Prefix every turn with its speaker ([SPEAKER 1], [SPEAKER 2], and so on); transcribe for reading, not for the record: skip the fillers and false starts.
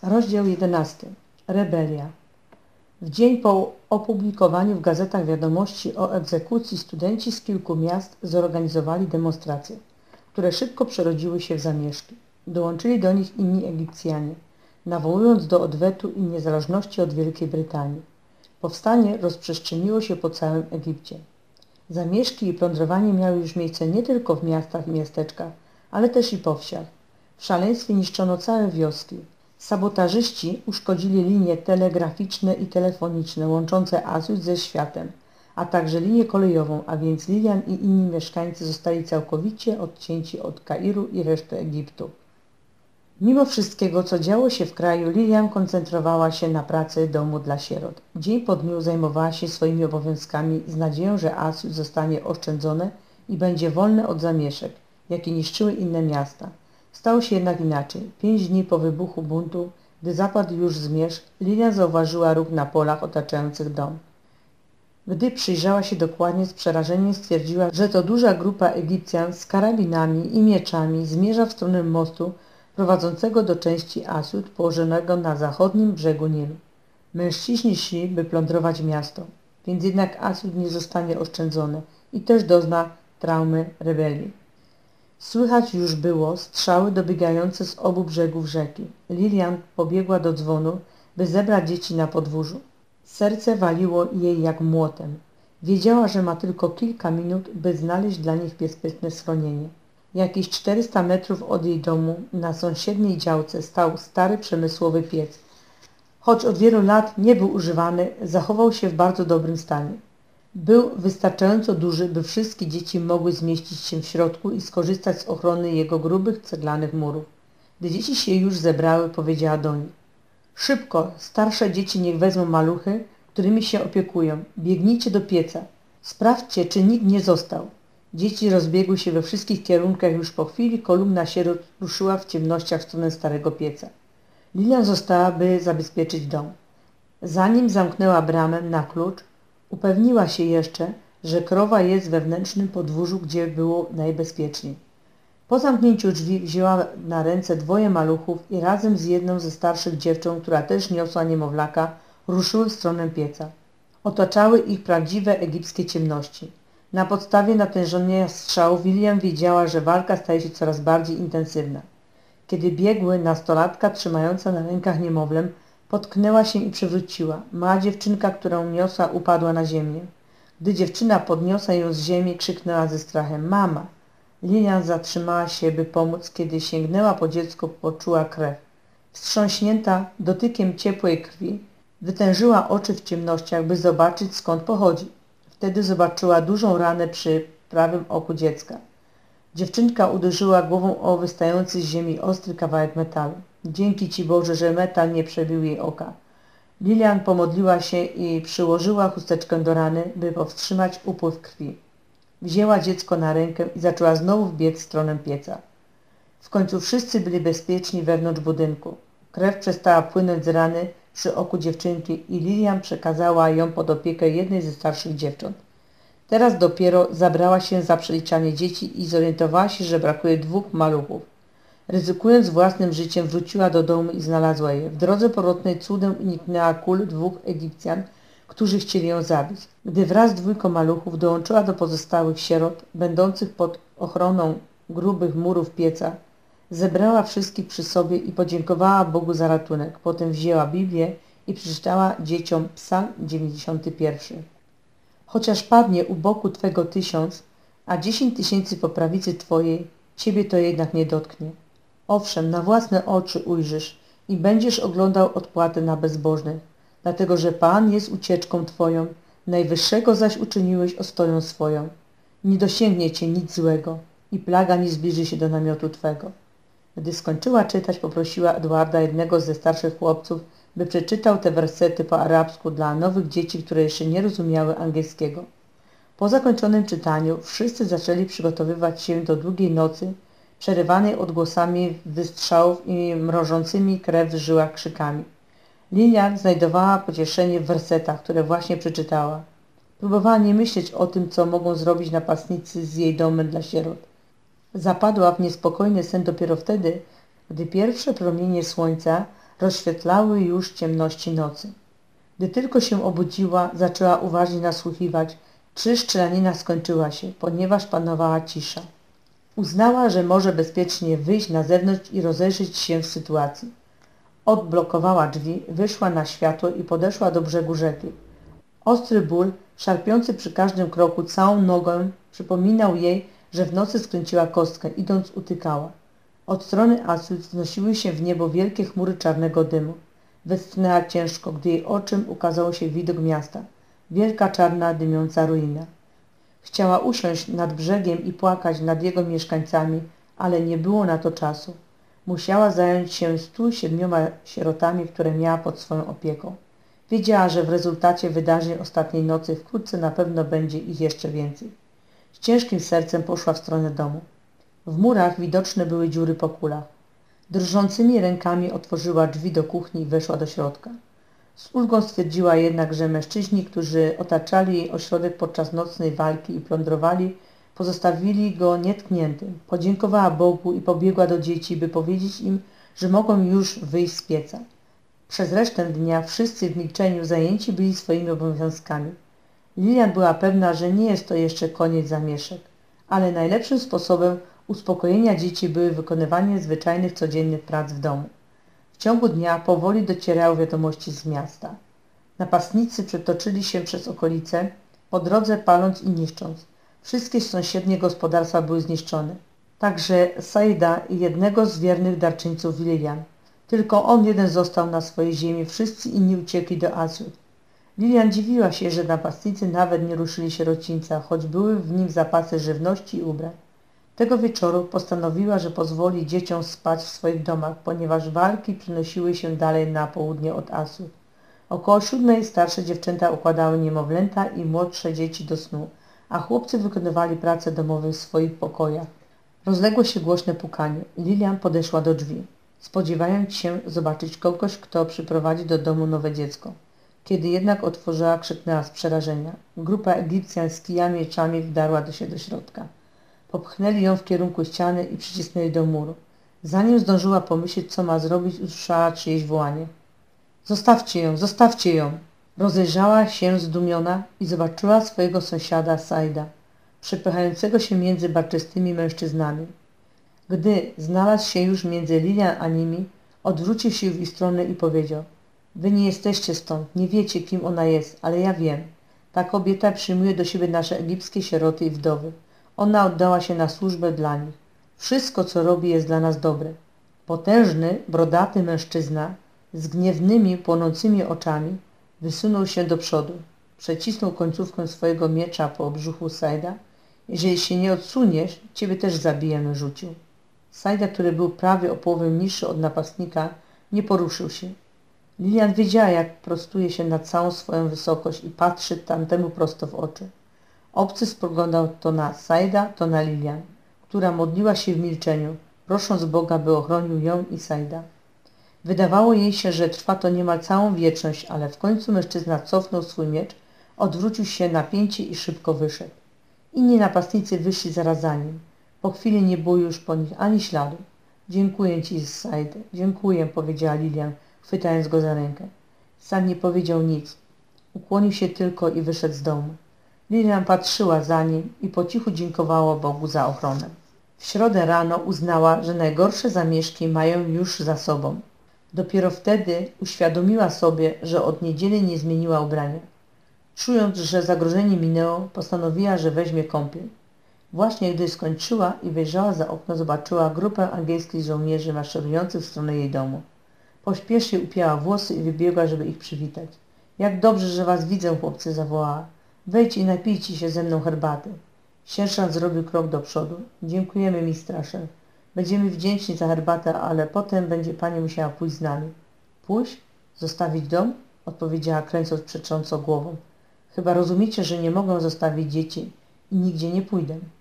[SPEAKER 1] Rozdział 11. Rebelia. W dzień po opublikowaniu w gazetach wiadomości o egzekucji studenci z kilku miast zorganizowali demonstracje, które szybko przerodziły się w zamieszki. Dołączyli do nich inni Egipcjanie, nawołując do odwetu i niezależności od Wielkiej Brytanii. Powstanie rozprzestrzeniło się po całym Egipcie. Zamieszki i plądrowanie miały już miejsce nie tylko w miastach i miasteczkach, ale też i po wsiach. W szaleństwie niszczono całe wioski. Sabotażyści uszkodzili linie telegraficzne i telefoniczne łączące Asjut ze światem, a także linię kolejową, a więc Lilian i inni mieszkańcy zostali całkowicie odcięci od Kairu i reszty Egiptu. Mimo wszystkiego, co działo się w kraju, Lilian koncentrowała się na pracy domu dla sierot. Dzień po dniu zajmowała się swoimi obowiązkami z nadzieją, że Asjut zostanie oszczędzone i będzie wolne od zamieszek, jakie niszczyły inne miasta. Stało się jednak inaczej. 5 dni po wybuchu buntu, gdy zapadł już zmierzch, Lilian zauważyła róg na polach otaczających dom. Gdy przyjrzała się dokładnie, z przerażeniem stwierdziła, że to duża grupa Egipcjan z karabinami i mieczami zmierza w stronę mostu prowadzącego do części Asjut położonego na zachodnim brzegu Nilu. Mężczyźni szli, by plądrować miasto, więc jednak Asjut nie zostanie oszczędzone i też dozna traumy rebelii. Słychać już było strzały dobiegające z obu brzegów rzeki. Lilian pobiegła do dzwonu, by zebrać dzieci na podwórzu. Serce waliło jej jak młotem. Wiedziała, że ma tylko kilka minut, by znaleźć dla nich bezpieczne schronienie. Jakieś 400 metrów od jej domu, na sąsiedniej działce, stał stary przemysłowy piec. Choć od wielu lat nie był używany, zachował się w bardzo dobrym stanie. Był wystarczająco duży, by wszystkie dzieci mogły zmieścić się w środku i skorzystać z ochrony jego grubych ceglanych murów. Gdy dzieci się już zebrały, powiedziała do nich: szybko, starsze dzieci niech wezmą maluchy, którymi się opiekują. Biegnijcie do pieca. Sprawdźcie, czy nikt nie został. Dzieci rozbiegły się we wszystkich kierunkach. Już po chwili kolumna sierot ruszyła w ciemnościach w stronę starego pieca. Lilian została, by zabezpieczyć dom. Zanim zamknęła bramę na klucz, upewniła się jeszcze, że krowa jest w wewnętrznym podwórzu, gdzie było najbezpieczniej. Po zamknięciu drzwi wzięła na ręce 2 maluchów i razem z jedną ze starszych dziewcząt, która też niosła niemowlaka, ruszyły w stronę pieca. Otaczały ich prawdziwe egipskie ciemności. Na podstawie natężenia strzałów Lilian wiedziała, że walka staje się coraz bardziej intensywna. Kiedy biegły, nastolatka trzymająca na rękach niemowlę potknęła się i przewróciła. Mała dziewczynka, którą niosła, upadła na ziemię. Gdy dziewczyna podniosła ją z ziemi, krzyknęła ze strachem: mama! Lilian zatrzymała się, by pomóc. Kiedy sięgnęła po dziecko, poczuła krew. Wstrząśnięta dotykiem ciepłej krwi, wytężyła oczy w ciemnościach, by zobaczyć, skąd pochodzi. Wtedy zobaczyła dużą ranę przy prawym oku dziecka. Dziewczynka uderzyła głową o wystający z ziemi ostry kawałek metalu. Dzięki Ci, Boże, że metal nie przebił jej oka. Lilian pomodliła się i przyłożyła chusteczkę do rany, by powstrzymać upływ krwi. Wzięła dziecko na rękę i zaczęła znowu biec w stronę pieca. W końcu wszyscy byli bezpieczni wewnątrz budynku. Krew przestała płynąć z rany przy oku dziewczynki i Lilian przekazała ją pod opiekę jednej ze starszych dziewcząt. Teraz dopiero zabrała się za przeliczanie dzieci i zorientowała się, że brakuje 2 maluchów. Ryzykując własnym życiem, wróciła do domu i znalazła je. W drodze powrotnej cudem uniknęła kul 2 Egipcjan, którzy chcieli ją zabić. Gdy wraz z 2 maluchów dołączyła do pozostałych sierot, będących pod ochroną grubych murów pieca, zebrała wszystkich przy sobie i podziękowała Bogu za ratunek. Potem wzięła Biblię i przeczytała dzieciom Psalm 91. Chociaż padnie u boku Twego 1000, a 10 000 po prawicy Twojej, Ciebie to jednak nie dotknie. Owszem, na własne oczy ujrzysz i będziesz oglądał odpłatę na bezbożnych, dlatego że Pan jest ucieczką Twoją, Najwyższego zaś uczyniłeś ostoją swoją. Nie dosięgnie Cię nic złego i plaga nie zbliży się do namiotu Twego. Gdy skończyła czytać, poprosiła Edwarda, jednego ze starszych chłopców, by przeczytał te wersety po arabsku dla nowych dzieci, które jeszcze nie rozumiały angielskiego. Po zakończonym czytaniu wszyscy zaczęli przygotowywać się do długiej nocy, przerywanej odgłosami wystrzałów i mrożącymi krew w żyłach krzykami. Lilian znajdowała pocieszenie w wersetach, które właśnie przeczytała. Próbowała nie myśleć o tym, co mogą zrobić napastnicy z jej domem dla sierot. Zapadła w niespokojny sen dopiero wtedy, gdy pierwsze promienie słońca rozświetlały już ciemności nocy. Gdy tylko się obudziła, zaczęła uważnie nasłuchiwać, czy strzelanina skończyła się, ponieważ panowała cisza. Uznała, że może bezpiecznie wyjść na zewnątrz i rozejrzeć się w sytuacji. Odblokowała drzwi, wyszła na światło i podeszła do brzegu rzeki. Ostry ból, szarpiący przy każdym kroku całą nogę, przypominał jej, że w nocy skręciła kostkę, idąc utykała. Od strony Asut wznosiły się w niebo wielkie chmury czarnego dymu. Westchnęła ciężko, gdy jej oczom ukazał się widok miasta. Wielka, czarna, dymiąca ruina. Chciała usiąść nad brzegiem i płakać nad jego mieszkańcami, ale nie było na to czasu. Musiała zająć się 107 sierotami, które miała pod swoją opieką. Wiedziała, że w rezultacie wydarzeń ostatniej nocy wkrótce na pewno będzie ich jeszcze więcej. Z ciężkim sercem poszła w stronę domu. W murach widoczne były dziury po kulach. Drżącymi rękami otworzyła drzwi do kuchni i weszła do środka. Z ulgą stwierdziła jednak, że mężczyźni, którzy otaczali jej ośrodek podczas nocnej walki i plądrowali, pozostawili go nietkniętym. Podziękowała Bogu i pobiegła do dzieci, by powiedzieć im, że mogą już wyjść z pieca. Przez resztę dnia wszyscy w milczeniu zajęci byli swoimi obowiązkami. Lilian była pewna, że nie jest to jeszcze koniec zamieszek, ale najlepszym sposobem uspokojenia dzieci były wykonywanie zwyczajnych codziennych prac w domu. W ciągu dnia powoli docierały wiadomości z miasta. Napastnicy przetoczyli się przez okolice, po drodze paląc i niszcząc. Wszystkie sąsiednie gospodarstwa były zniszczone. Także Saida i jednego z wiernych darczyńców Lilian. Tylko on jeden został na swojej ziemi, wszyscy inni uciekli do Asur. Lilian dziwiła się, że napastnicy nawet nie ruszyli sierocińca, choć były w nim zapasy żywności i ubrań. Tego wieczoru postanowiła, że pozwoli dzieciom spać w swoich domach, ponieważ walki przenosiły się dalej na południe od Asur. Około 7 starsze dziewczęta układały niemowlęta i młodsze dzieci do snu, a chłopcy wykonywali prace domowe w swoich pokojach. Rozległo się głośne pukanie. Lilian podeszła do drzwi, spodziewając się zobaczyć kogoś, kto przyprowadzi do domu nowe dziecko. Kiedy jednak otworzyła, krzyknęła z przerażenia. Grupa Egipcjan z kijami i mieczami wdarła się do środka. Popchnęli ją w kierunku ściany i przycisnęli do muru. Zanim zdążyła pomyśleć, co ma zrobić, usłyszała czyjeś wołanie. Zostawcie ją, zostawcie ją! Rozejrzała się zdumiona i zobaczyła swojego sąsiada Saida, przepychającego się między barczystymi mężczyznami. Gdy znalazł się już między Lilian a nimi, odwrócił się w ich stronę i powiedział: Wy nie jesteście stąd, nie wiecie, kim ona jest, ale ja wiem. Ta kobieta przyjmuje do siebie nasze egipskie sieroty i wdowy. Ona oddała się na służbę dla nich. Wszystko, co robi, jest dla nas dobre. Potężny, brodaty mężczyzna z gniewnymi, płonącymi oczami wysunął się do przodu. Przecisnął końcówkę swojego miecza po brzuchu Saida. Jeżeli się nie odsuniesz, ciebie też zabijemy, rzucił. Saida, który był prawie o połowę niższy od napastnika, nie poruszył się. Lilian wiedziała, jak prostuje się na całą swoją wysokość i patrzy tamtemu prosto w oczy. Obcy spoglądał to na Saida, to na Lilian, która modliła się w milczeniu, prosząc Boga, by ochronił ją i Saida. Wydawało jej się, że trwa to niemal całą wieczność, ale w końcu mężczyzna cofnął swój miecz, odwrócił się na pięcie i szybko wyszedł. Inni napastnicy wyszli zaraz za nim. Po chwili nie było już po nich ani śladu. Dziękuję ci, Said, dziękuję, powiedziała Lilian, chwytając go za rękę. Sam nie powiedział nic. Ukłonił się tylko i wyszedł z domu. Lilian patrzyła za nim i po cichu dziękowała Bogu za ochronę. W środę rano uznała, że najgorsze zamieszki mają już za sobą. Dopiero wtedy uświadomiła sobie, że od niedzieli nie zmieniła ubrania. Czując, że zagrożenie minęło, postanowiła, że weźmie kąpiel. Właśnie gdy skończyła i wyjrzała za okno, zobaczyła grupę angielskich żołnierzy maszerujących w stronę jej domu. Pośpiesznie upięła włosy i wybiegła, żeby ich przywitać. Jak dobrze, że was widzę, chłopcy, zawołała. Wejdź i napijcie się ze mną herbaty. Sierżant zrobił krok do przodu. Dziękujemy, mistrze. Będziemy wdzięczni za herbatę, ale potem będzie pani musiała pójść z nami. Pójść? Zostawić dom? Odpowiedziała, kręcąc przecząco głową. Chyba rozumiecie, że nie mogę zostawić dzieci i nigdzie nie pójdę.